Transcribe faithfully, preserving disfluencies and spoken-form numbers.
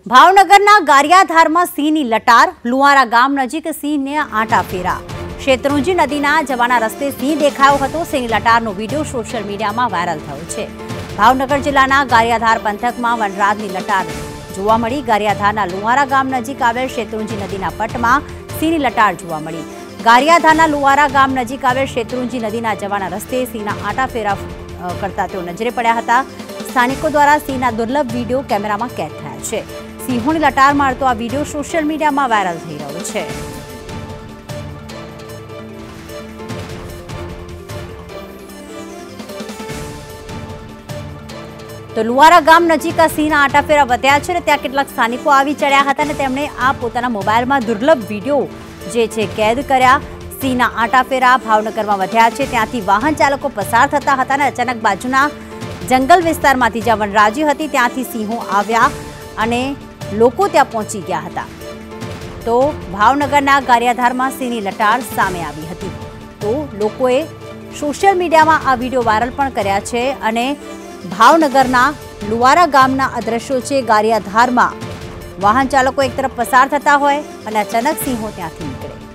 ભાવનગરના ગારિયાધારમાં સિંહની લટાર, લુવારા ગામ નજીક સિંહને આંટા ફેરા। શેત્રુંજી નદીના જવાના રસ્તે સિંહ દેખાયો હતો। સિંહની લટારનો વિડીયો સોશિયલ મીડિયામાં વાયરલ થયો છે। ભાવનગર જિલ્લાના ગારિયાધાર પંથકમાં વનરાજની લટાર જોવા મળી। ગારિયાધારના લુવારા ગામ નજીક આવેલ શેત્રુંજી નદીના પટમાં સિંહની લટાર જોવા મળી। ગારિયાધારના લુવારા ગામ નજીક આવેલ શેત્રુંજી નદીના જવાના રસ્તે સિંહના આંટા ફેરા કરતા તેઓ નજરે પડ્યા હતા। સ્થાનિકો દ્વારા સિંહના દુર્લભ વિડીયો કેમેરામાં કેદ થયા છે। સિંહોની લટાર મારતો આ વિડીયો સોશિયલ મીડિયામાં વાયરલ થઈ રહ્યો છે। તો લુવારા ગામ નજીક આ સિંહના આંટાફેરા વધ્યા છે અને ત્યાં કેટલાક સ્થાનિકો આવી ચડ્યા હતા અને તેમણે આ પોતાના મોબાઈલમાં દુર્લભ વિડીયો જે છે કેદ કર્યા। સિંહના આંટાફેરા ભાવનગરમાં વધ્યા છે। ત્યાંથી વાહન ચાલકો પસાર થતા હતા અને અચાનક બાજુના જંગલ વિસ્તારમાંથી જ્યાં વનરાજી હતી ત્યાંથી સિંહો આવ્યા અને લોકો ત્યાં પહોંચી ગયા હતા। તો ભાવનગરના ગારિયાધારમાં સિંહની લટાર સામે આવી હતી। તો લોકોએ સોશિયલ મીડિયામાં આ વિડીયો વાયરલ પણ કર્યા છે અને ભાવનગરના લુવારા ગામના આ દ્રશ્યો છે। ગારિયાધારમાં વાહન ચાલકો એક તરફ પસાર થતા હોય અને અચાનક સિંહો ત્યાંથી નીકળે।